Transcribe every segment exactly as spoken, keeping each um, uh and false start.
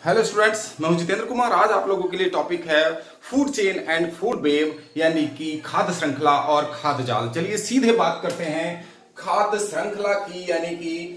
Hello students, मैं हूं जितेंद्र कुमार। आज आप लोगों के लिए टॉपिक है food chain and food web, यानी कि खाद्य श्रृंखला और खाद्य जाल। चलिए सीधे बात करते हैं खाद्य श्रृंखला की, यानी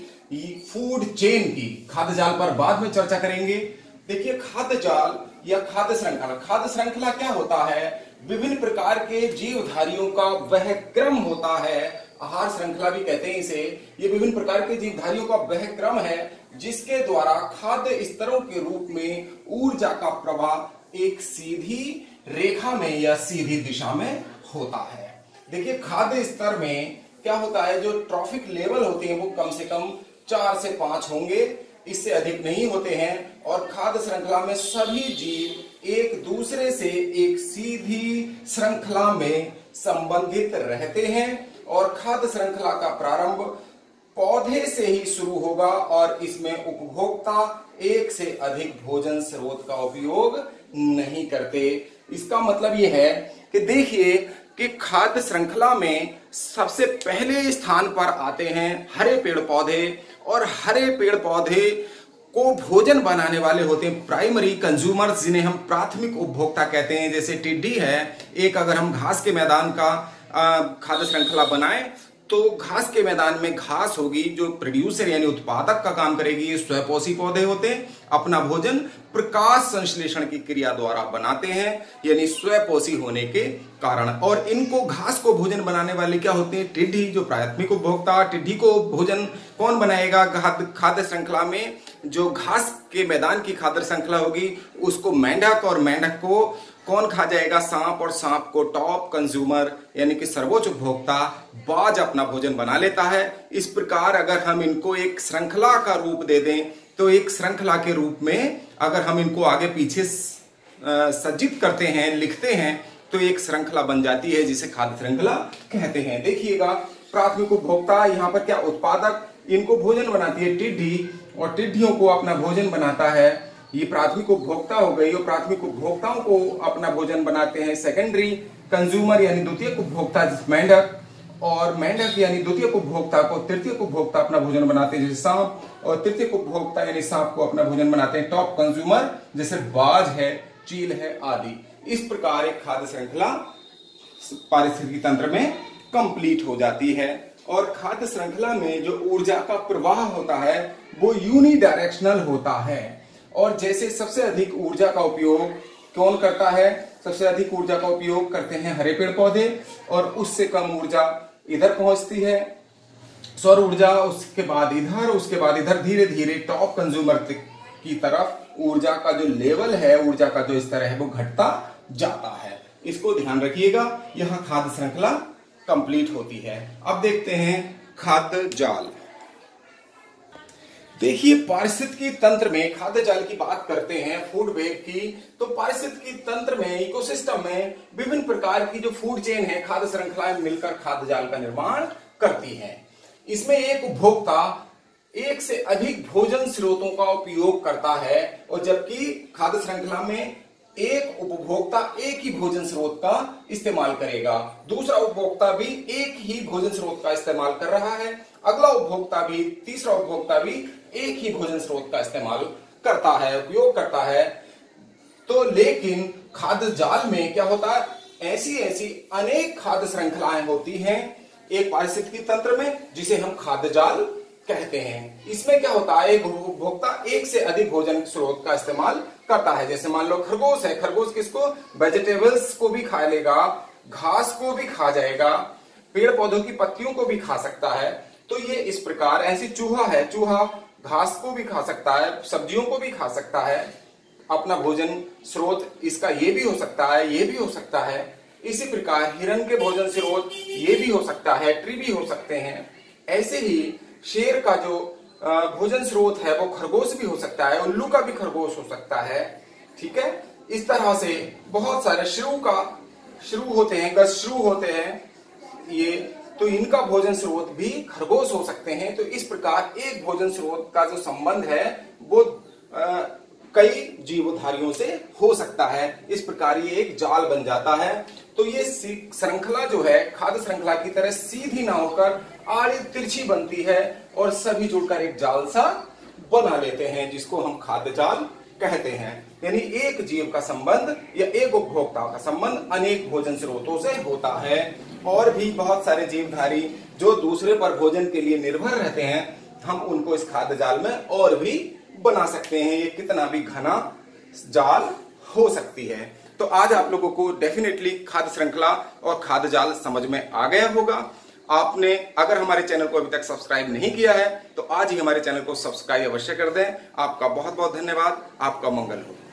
कि फूड चेन की। खाद्य जाल पर बाद में चर्चा करेंगे। देखिए, खाद्य जाल या खाद्य श्रृंखला, खाद्य श्रृंखला क्या होता है? विभिन्न प्रकार के जीवधारियों का वह क्रम होता है। आहार श्रृंखला भी कहते हैं इसे। ये विभिन्न प्रकार के जीवधारियों का वह क्रम है जिसके द्वारा खाद्य स्तरों के रूप में ऊर्जा का प्रवाह एक सीधी रेखा में या सीधी दिशा में होता है। देखिए, खाद्य स्तर में क्या होता है, जो ट्रॉफिक लेवल होते हैं वो कम से कम चार से पांच होंगे, इससे अधिक नहीं होते हैं। और खाद्य श्रृंखला में सभी जीव एक दूसरे से एक सीधी श्रृंखला में संबंधित रहते हैं। और खाद्य श्रृंखला का प्रारंभ पौधे से ही शुरू होगा और इसमें उपभोक्ता एक से अधिक भोजन स्रोत का उपयोग नहीं करते। इसका मतलब यह है कि देखिए कि खाद्य श्रृंखला में सबसे पहले स्थान पर आते हैं हरे पेड़ पौधे। और हरे पेड़ पौधे को भोजन बनाने वाले होते हैं प्राइमरी कंज्यूमर्स, जिन्हें हम प्राथमिक उपभोक्ता कहते हैं। जैसे टिड्डी है एक, अगर हम घास के मैदान का खाद्य श्रृंखला बनाएं तो घास के मैदान में घास होगी जो प्रोड्यूसर यानी उत्पादक का काम करेगी। ये स्वपोषी पौधे होते हैं, अपना भोजन प्रकाश संश्लेषण की क्रिया द्वारा बनाते हैं, यानी स्वपोषी होने के कारण। और इनको घास को भोजन बनाने वाले क्या होते हैं? टिड्डी, जो प्राथमिक उपभोक्ता। टिड्डी को भोजन कौन बनाएगा? खाद्य श्रृंखला में जो घास के मैदान की खाद्य श्रृंखला होगी उसको मेंढक, और मेंढक को कौन खा जाएगा? सांप। और सांप को टॉप कंज्यूमर यानी कि सर्वोच्च उपभोक्ता बाज अपना भोजन बना लेता है। इस प्रकार अगर हम इनको एक श्रृंखला का रूप दे दें तो एक श्रृंखला के रूप में अगर हम इनको आगे पीछे सज्जित करते हैं, लिखते हैं, तो एक श्रृंखला बन जाती है जिसे खाद्य श्रृंखला कहते हैं। देखिएगा, प्राथमिक उपभोक्ता, यहाँ पर क्या उत्पादक, इनको भोजन बनाती है टिड्डी, और टिड्डियों को अपना भोजन बनाता है ये प्राथमिक उपभोक्ता हो गई। और प्राथमिक उपभोक्ताओं को अपना भोजन बनाते हैं सेकेंडरी कंज्यूमर यानी द्वितीयक उपभोक्ता मेंढक। और मेंढक यानी द्वितीयक उपभोक्ता को तृतीयक उपभोक्ता अपना भोजन बनाते हैं जैसे सांप। और तृतीयक उपभोक्ता यानी सांप को अपना भोजन बनाते हैं टॉप कंज्यूमर जैसे बाज है, चील है आदि। इस प्रकार एक खाद्य श्रृंखला पारिस्थितिकी तंत्र में कंप्लीट हो जाती है। और खाद्य श्रृंखला में जो ऊर्जा का प्रवाह होता है वो यूनिडायरेक्शनल होता है। और जैसे सबसे अधिक ऊर्जा का उपयोग कौन करता है? सबसे अधिक ऊर्जा का उपयोग करते हैं हरे पेड़ पौधे, और उससे कम ऊर्जा इधर पहुंचती है सौर ऊर्जा, उसके बाद इधर, उसके बाद इधर, धीरे धीरे टॉप कंज्यूमर की तरफ ऊर्जा का जो लेवल है, ऊर्जा का जो स्तर है वो घटता जाता है। इसको ध्यान रखिएगा। यहाँ खाद्य श्रृंखला कंप्लीट होती है। अब देखते हैं खाद्य जाल। देखिए, पारिस्थितिकी तंत्र में खाद्य जाल की बात करते हैं, फूड वेब की। तो पारिस्थितिकी तंत्र में, इकोसिस्टम में विभिन्न प्रकार की जो फूड चेन है, खाद्य श्रृंखलाएं मिलकर खाद्य जाल का निर्माण करती हैं। इसमें एक उपभोक्ता एक से अधिक भोजन स्रोतों का उपयोग करता है, और जबकि खाद्य श्रृंखला में एक उपभोक्ता एक ही भोजन स्रोत का इस्तेमाल करेगा, दूसरा उपभोक्ता भी एक ही भोजन स्रोत का इस्तेमाल कर रहा है, अगला उपभोक्ता भी, तीसरा उपभोक्ता भी एक ही भोजन स्रोत का इस्तेमाल करता है, उपयोग करता है। तो लेकिन खाद्य जाल में क्या होता है? ऐसी ऐसी अनेक खाद्य श्रृंखलाएं होती हैं एक पारिस्थितिकी तंत्र में, जिसे हम खाद्य जाल कहते हैं। इसमें क्या होता है? एक उपभोक्ता एक से अधिक भोजन स्रोत का इस्तेमाल करता है। जैसे मान लो खरगोश है, खरगोश किसको? वेजिटेबल्स को भी खा लेगा, घास को भी खा जाएगा, पेड़ पौधों की पत्तियों को भी खा सकता है। तो ये इस प्रकार, ऐसी चूहा है, चूहा घास को भी खा सकता है, सब्जियों को भी खा सकता है, अपना भोजन स्रोत इसका ये भी हो सकता है, ये भी हो सकता है। इसी प्रकार हिरन के भोजन स्रोत ये भी हो सकता है, ट्री भी हो सकते हैं। ऐसे ही शेर का जो भोजन स्रोत है वो खरगोश भी हो सकता है, उल्लू का भी खरगोश हो सकता है। ठीक है, इस तरह से बहुत सारे श्रू का श्रू होते हैं, गजश्रू होते हैं ये, तो इनका भोजन स्रोत भी खरगोश हो सकते हैं। तो इस प्रकार एक भोजन स्रोत का जो संबंध है वो आ, कई जीवधारियों से हो सकता है। इस प्रकार ये एक जाल बन जाता है। तो ये श्रृंखला जो है खाद्य श्रृंखला की तरह सीधी ना होकर आड़ी तिरछी बनती है और सभी जुड़कर एक जाल सा बना लेते हैं, जिसको हम खाद्य जाल कहते हैं। यानी एक जीव का संबंध या एक उपभोक्ता का संबंध अनेक भोजन स्रोतों से होता है। और भी बहुत सारे जीवधारी जो दूसरे पर भोजन के लिए निर्भर रहते हैं, हम उनको इस खाद्य जाल में और भी बना सकते हैं। ये कितना भी घना जाल हो सकती है। तो आज आप लोगों को डेफिनेटली खाद्य श्रृंखला और खाद्य जाल समझ में आ गया होगा। आपने अगर हमारे चैनल को अभी तक सब्सक्राइब नहीं किया है तो आज ही हमारे चैनल को सब्सक्राइब अवश्य कर दें। आपका बहुत बहुत धन्यवाद। आपका मंगल हो।